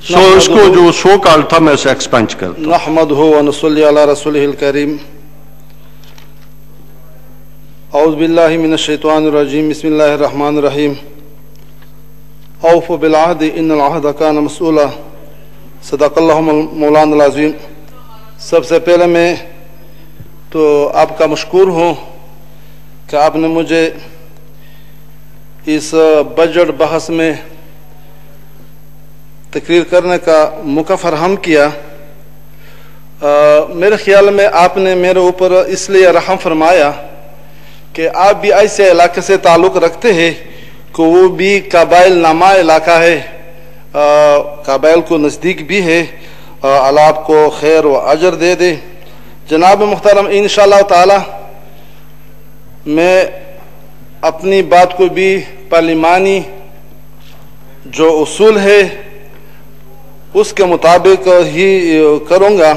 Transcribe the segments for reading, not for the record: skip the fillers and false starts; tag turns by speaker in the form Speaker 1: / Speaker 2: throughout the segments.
Speaker 1: सो इसको जो show call था मैं इसे एक्सपेंड करता हूं।
Speaker 2: नहमदुहु व नसल्ली अला रसूलिहिल करीम। औज़ु बिल्लाहि मिनश शैतानिर रजीम। बिस्मिल्लाहिर रहमानिर रहीम। औफ़ु बिल अहद इन्नल अहद कान मसऊला। सदक़ल्लाहु मौलाना अज़ीम। सबसे पहले मैं तो आपका मशकूर हूँ कि आपने मुझे इस बजट बहस में तकरीर करने का मौका फराहम किया। मेरे ख्याल में आपने मेरे ऊपर इसलिए रहम फरमाया कि आप भी ऐसे इलाके से ताल्लुक़ रखते हैं कि वो भी कबाइल नमा इलाका है, कबाइल को नज़दीक भी है। अल्लाह आपको खैर व अजर दे दे। जनाब मुहतरम, इंशाअल्लाह ताला मैं अपनी बात को भी पार्लिमानी जो उसूल है उसके मुताबिक ही करूँगा।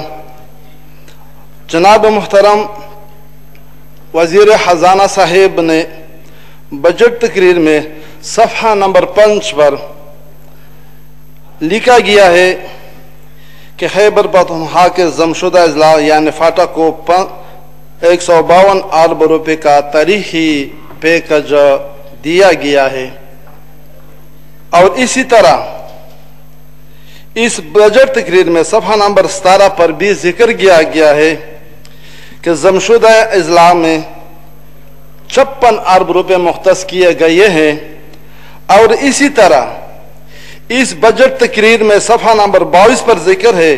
Speaker 2: जनाब मुहतरम, वज़ीर ख़ज़ाना साहिब ने बजट तकरीर में सफ़हा नंबर 5 पर लिखा गया है कि खैबर पख्तूनख्वा के जमशुदा अजला यानी फाटा को 152 अरब रुपये का तारीखी पैकेज दिया गया है। और इसी तरह इस बजट तकरीर में सफ़हा नंबर 17 पर भी जिक्र किया गया है कि जमशुदा अजला में 56 अरब रुपये मुख्तस किए गए हैं। और इसी तरह इस बजट तकरीर में सफ़हा नंबर 22 पर जिक्र है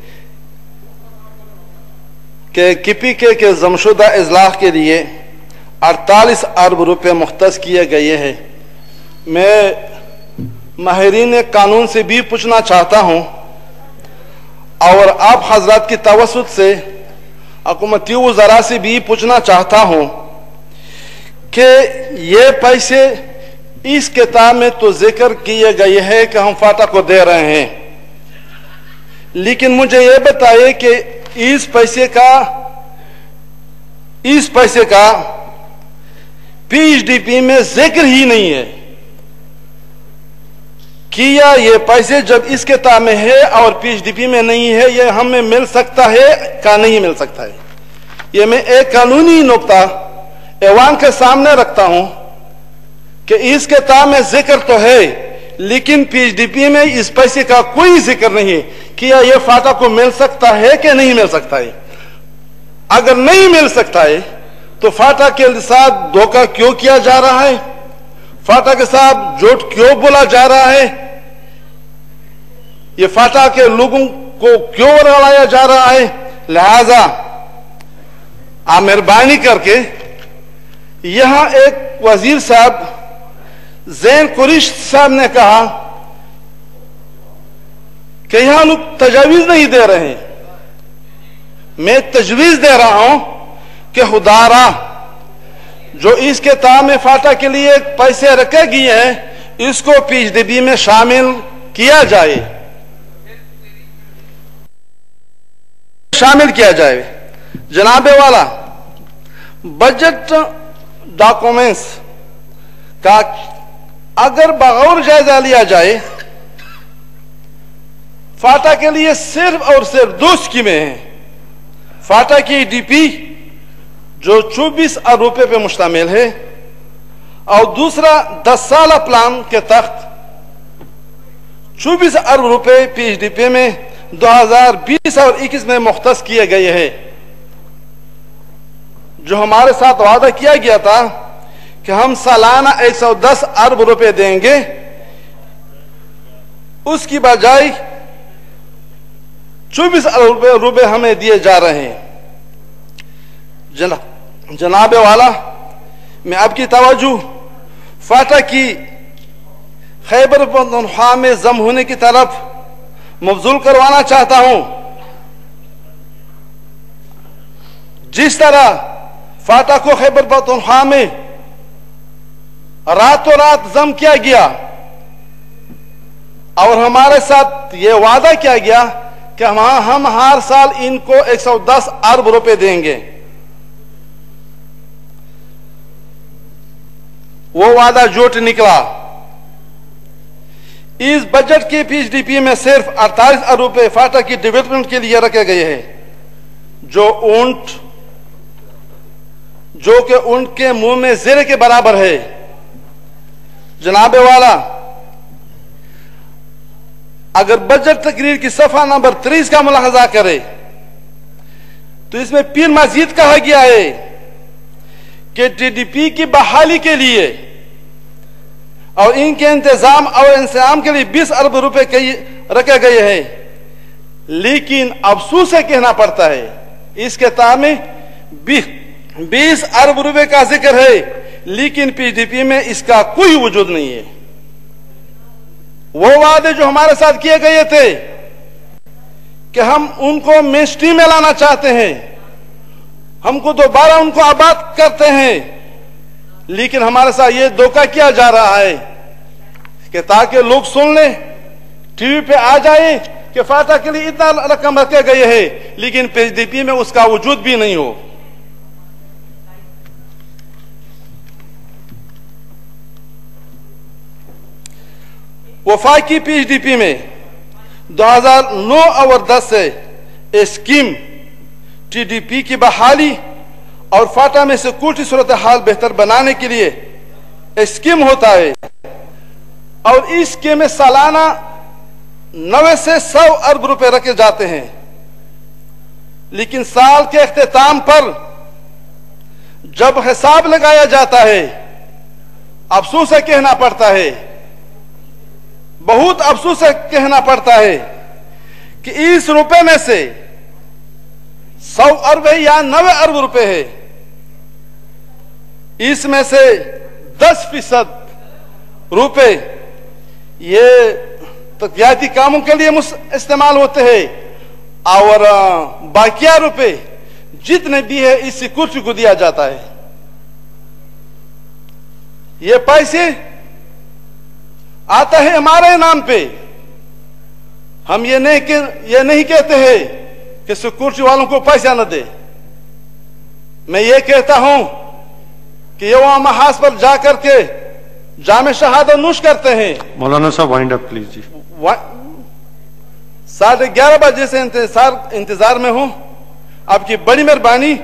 Speaker 2: कि KPK के जमशुदा अजला के लिए 48 अरब रुपये मुख्तस किए गए हैं। मैं माहिरीन कानून से भी पूछना चाहता हूं और आप हजरात की तवस्सुत से हुकूमती वज़रा से भी पूछना चाहता हूं कि ये पैसे इस किताब में तो जिक्र किए गए हैं कि हम फाटा को दे रहे हैं, लेकिन मुझे ये बताइए कि इस पैसे का PHDP में जिक्र ही नहीं है। किया ये पैसे जब इस किताब में है और PHDP में नहीं है, ये हमें मिल सकता है क्या नहीं मिल सकता है? ये मैं एक कानूनी नुक्ता ऐवान के सामने रखता हूं कि इस किताब में जिक्र तो है लेकिन PHDP में इस पैसे का कोई जिक्र नहीं है। किया ये फाटा को मिल सकता है कि नहीं मिल सकता है? अगर नहीं मिल सकता है तो फाटा के साथ धोखा क्यों किया जा रहा है? फाटा के साथ झूठ क्यों बोला जा रहा है? ये फाटा के लोगों को क्यों रलाया जा रहा है? लिहाजा आप मेहरबानी करके यहां एक वजीर साहब ज़ैन कुरैश साहब ने कहा कि यहां लोग तजावीज नहीं दे रहे हैं। मैं तजवीज दे रहा हूं कि खुदारा जो इस किताब में फाटा के लिए पैसे रखे गए हैं इसको PHDP में शामिल किया जाए, शामिल किया जाए। जनाबे वाला, बजट डॉक्यूमेंट्स का अगर बगौर जायजा लिया जाए, फाटा के लिए सिर्फ और सिर्फ 2 स्कीमें हैं। फाटा की DP जो 24 अरब रुपये पे मुश्तमिल है और दूसरा 10 साल प्लान के तहत 24 अरब रुपये PHDP में 2020 और 21 में मुख्तस किए गए हैं। जो हमारे साथ वादा किया गया था कि हम सालाना 110 अरब रुपये देंगे, उसकी बजाय 24 अरब रुपये हमें दिए जा रहे हैं। जनाबे वाला, मैं आपकी तवज्जो फाटा की खैबर पख्तूनख्वा में जम होने की तरफ मबजूल करवाना चाहता हूं। जिस तरह फाटा को खैबर पख्तूनख्वा में रातों रात जम किया गया और हमारे साथ यह वादा किया गया कि हम हर साल इनको 110 अरब रुपए देंगे, वो वादा झूठ निकला। इस बजट के पीएचडीपी में सिर्फ 48 अरब रुपए फाटा की डेवलपमेंट के लिए रखे गए हैं, जो कि उनके मुंह में ज़ेरे के बराबर है। जनाबे वाला, अगर बजट तकरीर की सफा नंबर 30 का मुलाहजा करे तो इसमें फिर मजीद कहा गया है कि टीडीपी की बहाली के लिए और इनके इंतजाम और इंतजाम के लिए 20 अरब रुपए रखे गए हैं, लेकिन अफसोस से कहना पड़ता है इस किताब में 20 अरब रुपए का जिक्र है, लेकिन पीडीपी में इसका कोई वजूद नहीं है। वो वादे जो हमारे साथ किए गए थे कि हम उनको मेन स्ट्रीम में लाना चाहते हैं, हमको दोबारा उनको आबाद करते हैं, लेकिन हमारे साथ ये धोखा किया जा रहा है कि ताकि लोग सुन ले, टीवी पे आ जाए कि फाटा के लिए इतना रकम रखे गए हैं, लेकिन पीडीपी में उसका वजूद भी नहीं हो। वफाकी पीएचडीपी में 2009 और 10 से स्कीम टीडीपी की बहाली और फाटा में सिक्योरिटी सूरत हाल बेहतर बनाने के लिए स्कीम होता है, और इस स्कीम में सालाना 90 से 100 अरब रुपए रखे जाते हैं, लेकिन साल के अख्तिताम पर जब हिसाब लगाया जाता है, अफसोस से कहना पड़ता है, बहुत अफसोस से कहना पड़ता है कि इस रुपए में से 100 अरब है या 90 अरब रुपए है, इसमें से 10% रुपए ये तकियाती कामों के लिए इस्तेमाल होते हैं, और बाकिया रुपए जितने भी है इस सिक्योरिटी को दिया जाता है। ये पैसे आता है हमारे नाम पे। हम ये नहीं कहते हैं कि सिक्योरिटी वालों को पैसा न दे। मैं ये कहता हूं कि ये वहां महाज पर जाकर के जामे शहादत नूश करते हैं।
Speaker 1: मौलाना साहब वाइंड अप प्लीज जी।
Speaker 2: 11:30 बजे से इंतजार में हूं, आपकी बड़ी मेहरबानी।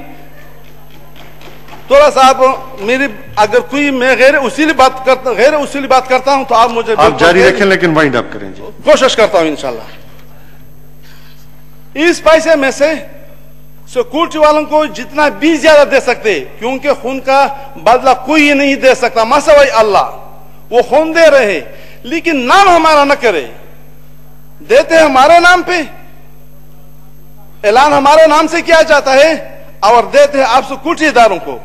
Speaker 2: थोड़ा सा आप मेरी अगर कोई मैं गैर उसीली बात करता हूं तो आप मुझे
Speaker 1: आप जारी रखें, लेकिन वाइंड अप करें जी।
Speaker 2: कोशिश करता हूं इंशाल्लाह। इस पैसे में से सिक्योरिटी वालों को जितना भी ज्यादा दे सकते, क्योंकि खून का बदला कोई नहीं दे सकता, मसवाई अल्लाह, वो खून दे रहे, लेकिन नाम हमारा न करे। देते हैं हमारे नाम पे, ऐलान हमारे नाम से किया जाता है, और देते हैं आप सिक्योरिटी इदारों को।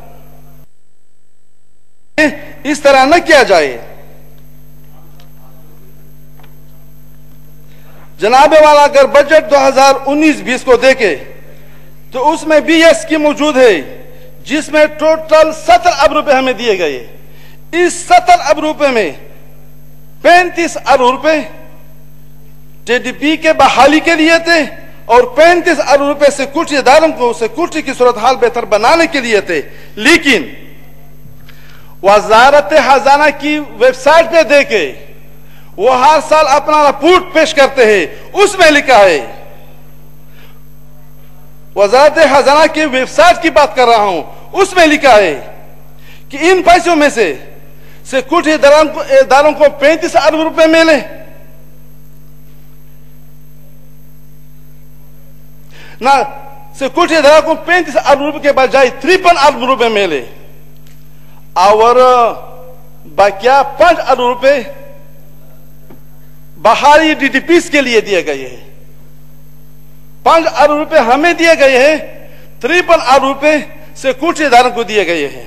Speaker 2: इस तरह न किया जाए। जनाबे वाला, अगर बजट 2019-20 को देखे तो उसमें भी यह स्कीम मौजूद है, जिसमें टोटल 70 अरब रुपए हमें दिए गए। इस 70 अरब रुपए में 35 अरब रुपए टीडीपी के बहाली के लिए थे, और 35 अरब रुपए सिक्योरिटी इदारों को सिक्योरिटी की सूरत हाल बेहतर बनाने के लिए थे। लेकिन वजारत खजाना की वेबसाइट पे देखे, वो हर साल अपना रिपोर्ट पेश करते हैं, उसमें लिखा है, वजारत खजाना की वेबसाइट की बात कर रहा हूं, उसमें लिखा है कि इन पैसों में से सिक्योरिटी इदारों को 35 अरब रुपए मिले, ना सिक्योरिटी इदारों को 35 अरब रुपए के बजाय 53 अरब रुपए मिले, और बाकिया 5 अरब रुपए बाहरी डीटीपीस के लिए दिए गए हैं। 5 अरब रुपए हमें दिए गए हैं, 53 अरब रुपए सिक्योरिटी इदारों को दिए गए हैं।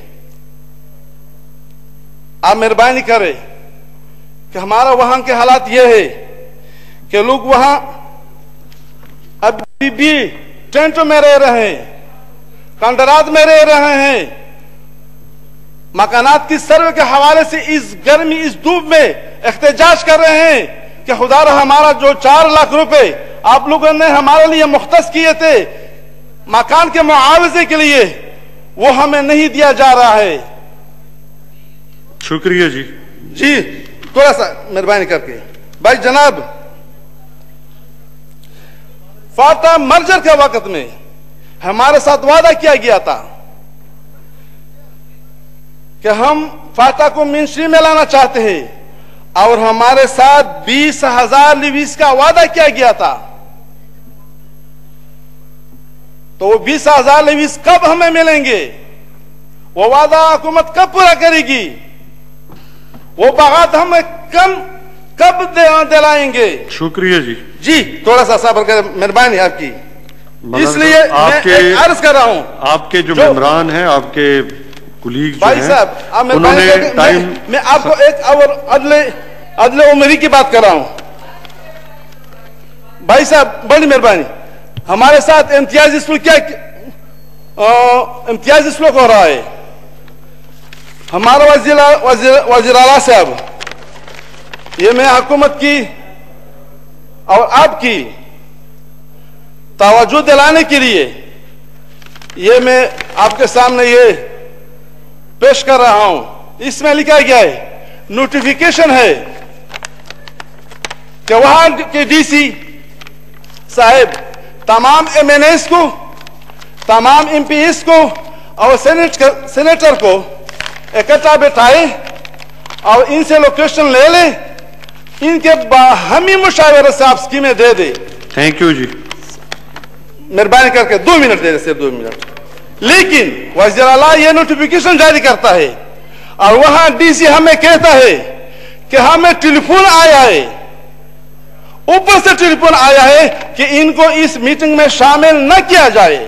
Speaker 2: आप मेहरबानी करें कि हमारा वहां के हालात यह है कि लोग वहां अभी भी टेंट में रह रहे हैं, कंडरात में रह रहे हैं, मकानात की सर्वे के हवाले से इस गर्मी, इस धूप में एहतजाज कर रहे हैं कि खुदारा हमारा जो 4 लाख रुपए आप लोगों ने हमारे लिए मुख्तस किए थे मकान के मुआवजे के लिए, वो हमें नहीं दिया जा रहा है।
Speaker 1: शुक्रिया जी।
Speaker 2: जी, थोड़ा सा मेहरबानी करके भाई जनाब, फाटा मर्जर के वक्त में हमारे साथ वादा किया गया था कि हम फाटा को मेन स्ट्रीम में लाना चाहते हैं और हमारे साथ 20,000 लिवीज का वादा किया गया था। तो वो 20,000 लिवीज कब हमें मिलेंगे? वो वादा हुकूमत कब पूरा करेगी? वो बागात हमें कब दिलाएंगे?
Speaker 1: शुक्रिया जी।
Speaker 2: जी थोड़ा सा सब्र करें, मेहरबानी आपकी। इसलिए मैं अर्ज कर रहा हूं, आपके
Speaker 1: जो मेंबरान हैं, आपके कुलीग
Speaker 2: भाई साहब, उन्होंने टाइम, मैं आपको एक और अदले उमरी की बात कर रहा हूं। भाई साहब बड़ी मेहरबानी, हमारे साथ इम्तियाजी सलूक इम्तियाजी सलूक हो रहा है। हमारा वज़ीर आला साहब, ये मैं हुकूमत की और आपकी तवज्जो दिलाने के लिए ये मैं आपके सामने ये पेश कर रहा हूं। इसमें लिखा गया है, नोटिफिकेशन है कि वहां के डीसी साहब तमाम एमएनएस को, तमाम एमपीएस को और सेनेटर को इकट्ठा बैठाए और इनसे लोकेशन ले ले, इनके बाहमी मुशावरे से आप स्कीमें दे दे।
Speaker 1: थैंक यू जी।
Speaker 2: मेहरबानी करके 2 मिनट दे, सिर्फ 2 मिनट। लेकिन वज़ीर आला ये नोटिफिकेशन जारी करता है और वहां डीसी हमें कहता है कि हमें टेलीफोन आया है, ऊपर से टेलीफोन आया है कि इनको इस मीटिंग में शामिल न किया जाए।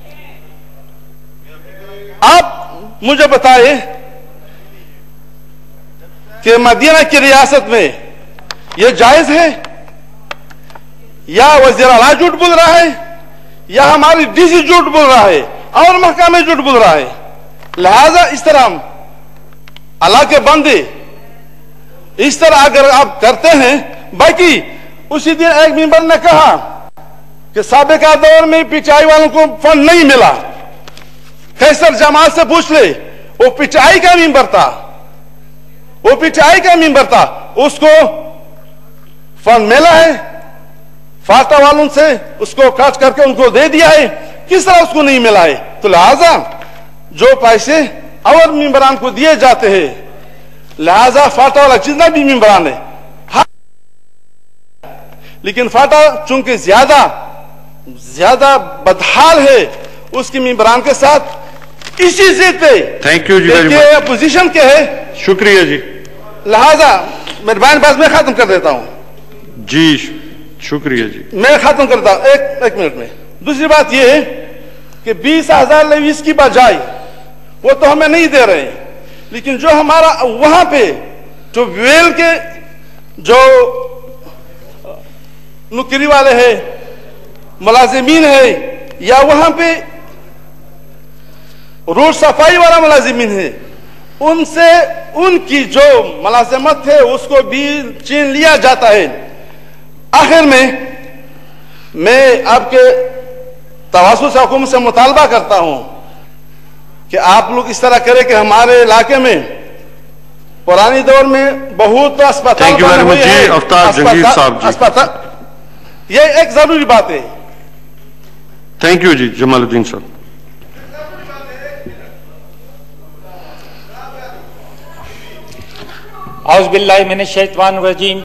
Speaker 2: आप मुझे बताइए कि मदीना की रियासत में यह जायज है या वज़ीर आला झूठ बोल रहा है या हमारी डीसी झूठ बोल रहा है और महकमा झूठ बोल रहा है? लिहाजा इस तरह अल्लाह के बंदे इस तरह अगर आप करते हैं। बाकी उसी दिन एक मेंबर ने कहा कि साबिका दौर में पिचाई वालों को फंड नहीं मिला। कैसर जमात से पूछ ले, वो पिचाई का मेंबर था, वो पिचाई का मेंबर था, उसको फंड मिला है। फाटा वालों से उसको काट करके उनको दे दिया है, किस तरह उसको नहीं मिला है? तो लिहाजा जो पैसे और मेंबरान को दिए जाते हैं, लिहाजा फाटा वाला जितना भी मेंबरान है, लेकिन फाटा चूंकि ज्यादा बदहाल है, उसकी मेंबरान के साथ इसी जिद पे
Speaker 1: थैंक यू जी,
Speaker 2: अपोजिशन के है।
Speaker 1: शुक्रिया जी।
Speaker 2: लिहाजा मेहरबानी बात मैं खत्म कर देता हूं
Speaker 1: जी। शुक्रिया जी,
Speaker 2: मैं खत्म करता हूं एक मिनट में। दूसरी बात यह है कि 20,000 लेवीज की बजाय वो तो हमें नहीं दे रहे हैं, लेकिन जो हमारा वहां पे जो वेल के जो नौकरी वाले हैं, मुलाजिमीन है, या वहां पे रोड सफाई वाला मुलाजिमीन है, उनसे उनकी जो मुलाजमत है उसको भी छीन लिया जाता है। आखिर में मैं आपके तवासुल से हुकूमत से मुतालबा करता हूं कि आप लोग इस तरह करें कि हमारे इलाके में पुरानी दौर में बहुत अस्पताल ये एक जरूरी बात है।
Speaker 1: थैंक यू जी जमालुद्दीन साहब।
Speaker 3: औज़ु बिल्लाहि मिनश शैतानिर रजीम।